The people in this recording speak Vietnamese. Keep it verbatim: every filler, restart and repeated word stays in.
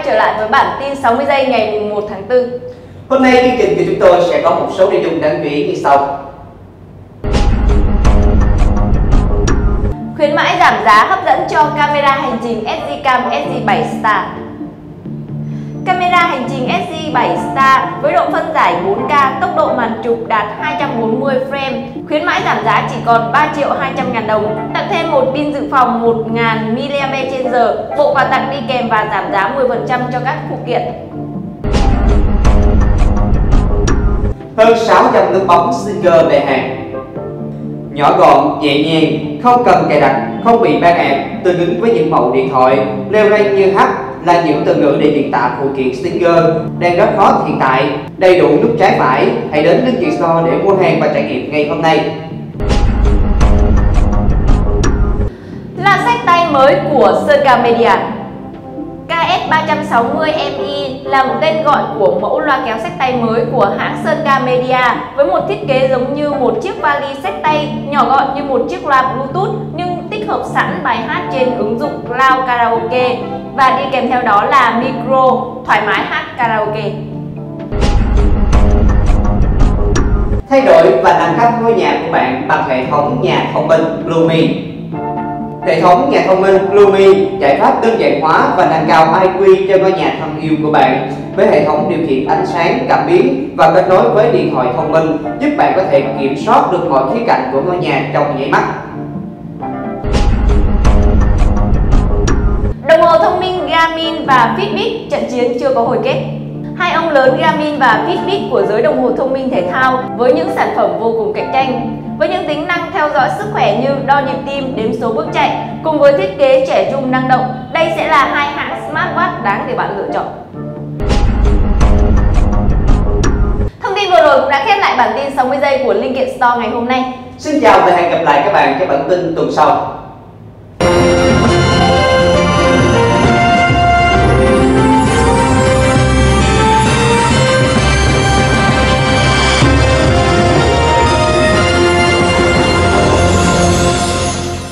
trở lại với bản tin sáu mươi giây ngày mùng một tháng tư. Hôm nay chương trình của chúng tôi sẽ có một số nội dung đáng chú ý như sau. Khuyến mãi giảm giá hấp dẫn cho camera hành trình ét đê Cam ét đê bảy Star. Camera hành trình ét đê bảy Star với độ phân giải bốn K, tốc độ màn chụp đạt hai trăm bốn mươi frame, khuyến mãi giảm giá chỉ còn ba triệu hai trăm ngàn đồng, tặng thêm một pin dự phòng một nghìn mi li am pe trên giờ, bộ quà tặng đi kèm và giảm giá mười phần trăm cho các phụ kiện. Hơn sáu trăm nút bấm sticker về hàng. Nhỏ gọn, nhẹ nhàng, không cần cài đặt, không bị ban ạc, tương ứng với những mẫu điện thoại, leo rank như H là những từ ngữ để diễn tả phụ kiện sticker đang rất hot hiện tại. Đầy đủ nút trái phải, hãy đến Linh Kiện Store để mua hàng và trải nghiệm ngay hôm nay. Là xách tay mới của Sơn Media. K S ba trăm sáu mươi M I là một tên gọi của mẫu loa kéo xách tay mới của hãng Sơn Media với một thiết kế giống như một chiếc vali xách tay, nhỏ gọn như một chiếc loa Bluetooth nhưng tích hợp sẵn bài hát trên ứng dụng Cloud Karaoke và đi kèm theo đó là micro thoải mái hát karaoke. Thay đổi và nâng cấp ngôi nhà của bạn bằng hệ thống nhà thông minh Blume. Hệ thống nhà thông minh Blume, giải pháp đơn giản hóa và nâng cao i kiu cho ngôi nhà thân yêu của bạn với hệ thống điều khiển ánh sáng, cảm biến và kết nối với điện thoại thông minh, giúp bạn có thể kiểm soát được mọi khía cạnh của ngôi nhà trong nháy mắt. Đồng hồ thông minh Garmin và Fitbit trận chiến chưa có hồi kết. Hai ông lớn Garmin và Fitbit của giới đồng hồ thông minh thể thao với những sản phẩm vô cùng cạnh tranh. Với những tính năng theo dõi sức khỏe như đo nhịp tim, đếm số bước chạy, cùng với thiết kế trẻ trung năng động, đây sẽ là hai hãng smartwatch đáng để bạn lựa chọn. Thông tin vừa rồi cũng đã khép lại bản tin sáu mươi giây của Linh Kiện Store ngày hôm nay. Xin chào và hẹn gặp lại các bạn trong bản tin tuần sau.